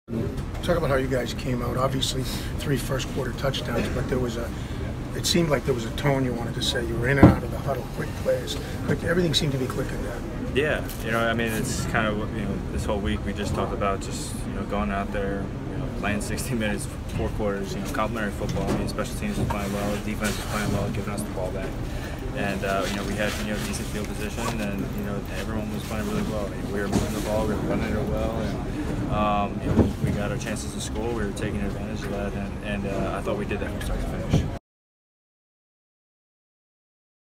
Talk about how you guys came out. Obviously, 3 first-quarter touchdowns, but it seemed like there was a tone you wanted to say. You were in and out of the huddle, quick plays. Like everything seemed to be clicking there. Yeah, I mean, it's kind of this whole week we just talked about just going out there, playing 60 minutes, 4 quarters, complimentary football. I mean, special teams was playing well, defense was playing well, giving us the ball back, and we had decent field position, and everyone was playing really well. I mean, we were moving the ball, we were running it well, and we got our chances to score. We were taking advantage of that, and I thought we did that from start to finish.